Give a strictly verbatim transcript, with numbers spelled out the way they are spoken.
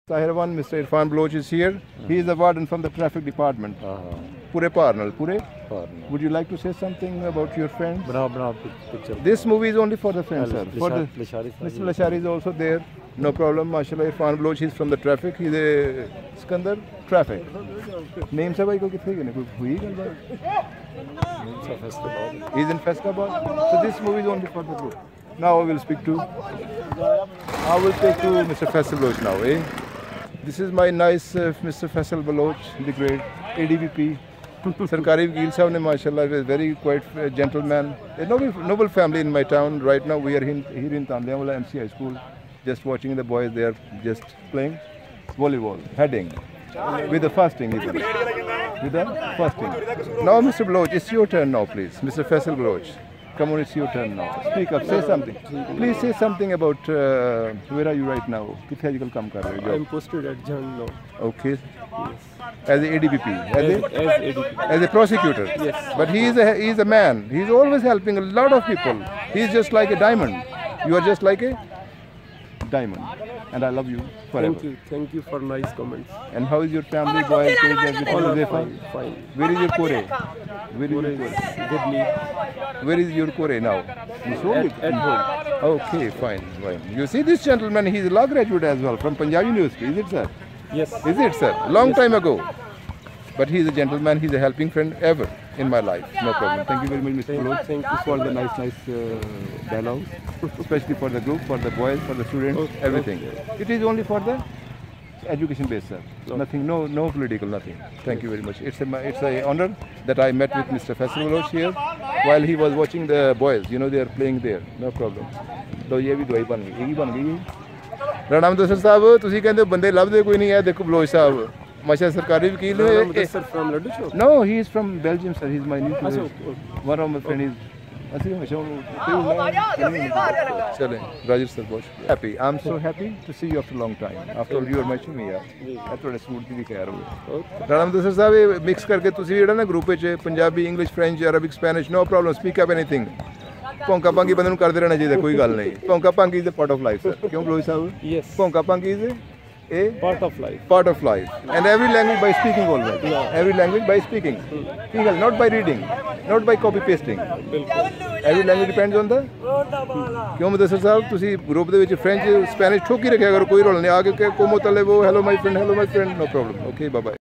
Sahirwan, Mister Irfan Baloch is here. He is the warden from the traffic department. Pure Parnal, Pure. Would you like to say something about your friends? Bravo, bravo picture. This movie is only for the friends, sir. For the, Lashari, Mister Lashari is also there. No problem. MashaAllah, Irfan Baloch is from the traffic. He's a Skandar traffic. Name sa bhai ko kithe gane? Koi hui gal baat? He's in Faisalabad. So this movie is only for the group. Now I will speak to. I will speak to Mister Faisal Baloch now, eh? This is my nice uh, Mister Faisal Baloch, the great A D V P. Sarkari Vakil Sahab ne, mashallah, is a very quite uh, gentleman. A noble, noble family in my town. Right now we are in, here in Tandiawala M C High School, just watching the boys. They are just playing volleyball, heading, with the fasting even. With the fasting. Now Mister Baloch, it's your turn now, please. Mister Faisal Baloch. Come on, it's your turn now. Speak up, say something. Please say something about uh, where are you right now? I am posted at Jhanno. Okay. Yes. As a A D V P, as, as, a, as, A D V P. as a prosecutor. Yes. But he is a he is a man. He is always helping a lot of people. He is just like a diamond. You are just like a diamond. And I love you forever. Thank you. Thank you for nice comments. And how is your family, boys, kids, everything? All Is are they fine. Fine. Where is your Kore? Where is Kore your is Kore? goodly. Where is your Kore now? You sold At, it? at home. Okay, fine, fine. You see this gentleman, he is a law graduate as well from Punjab University, is it, sir? Yes. Is it, sir? Long Yes. time ago. But he is a gentleman, he is a helping friend ever in my life. No problem. Thank you very much, Mister Baloch. Thank you for the nice, nice uh, dialogues, especially for the group, for the boys, for the students, Okay. everything. Okay. It is only for the education based, sir. Okay. Nothing, no, no political, nothing. Thank you very much. It's a, it's a honor that I met with Mister Faisal Baloch here while he was watching the boys. You know, they are playing there. No problem. So, ये भी दवाई बन गई, ये बन गई। राणा मुदस्सर साहब, तुसी कहंदे बंदे लभदे कोई नहीं है, देखो बलोच साहब। माशा सरकारी वकील है। Sir from Laddu Chowk? No, he is from Belgium, sir. He is my new Achha, tourist. okay. One of my friends is. Asi hमेशा चलें, Rajat sir, बहुत happy. I'm so happy to see you after a long time. After all, you are my chummy यार. मैं थोड़े suit भी दिखा रहा हूँ. राणा मुदस्सर साहब ये mix करके तुसी भी ना group में Punjabi, English, French, Arabic, Spanish, no problem. Speak up anything. Ponka pangi बंदे ਨੂੰ ਕਰਦੇ ਰਹਿਣਾ ਚਾਹੀਦਾ कोई गल नहीं. Ponka pangi is a part of life, sir. क्यों बलोच साहब? Yes. Ponka pangi is a a Part of life. part of life, and every language by speaking always. Yeah. Every language by speaking. Speaking, not by reading, not by copy pasting. Every language depends on the. क्यों मुदस्सर साहब तुसी group ਦੇ ਵਿੱਚ French Spanish ठोकी रखिया करो कोई role नहीं आगे को मोतले वो hello my friend hello my friend no problem okay bye bye